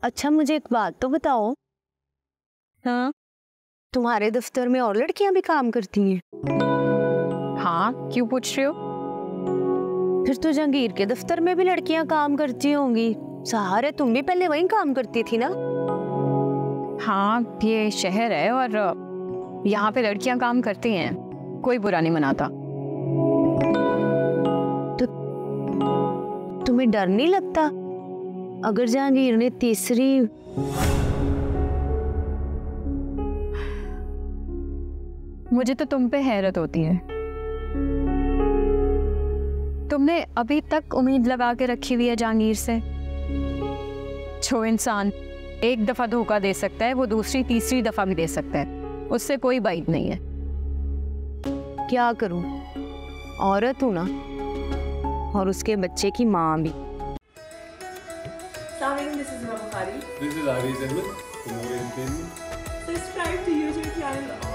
अच्छा मुझे एक बात तो बताओ। हाँ तुम्हारे दफ्तर में और लड़कियां भी काम करती हैं? हाँ, क्यों पूछ रहे हो? फिर तो जहांगीर के दफ्तर में भी लड़कियां काम करती होंगी। सहारे तुम भी पहले वहीं काम करती थी ना? हाँ, ये शहर है और यहाँ पे लड़कियां काम करती हैं, कोई बुरा नहीं मनाता। तो तुम्हें डर नहीं लगता अगर जहांगीर ने तीसरी? मुझे तो तुम पे हैरत होती है। तुमने अभी तक उम्मीद लगा के रखी हुई है जहांगीर से। जो इंसान एक दफा धोखा दे सकता है वो दूसरी तीसरी दफा भी दे सकता है, उससे कोई बात नहीं है। क्या करूं, औरत हूं ना, और उसके बच्चे की माँ भी। This is Bukhari. This is Ari Zahmed from More Entertainment. Subscribe to YouTube channel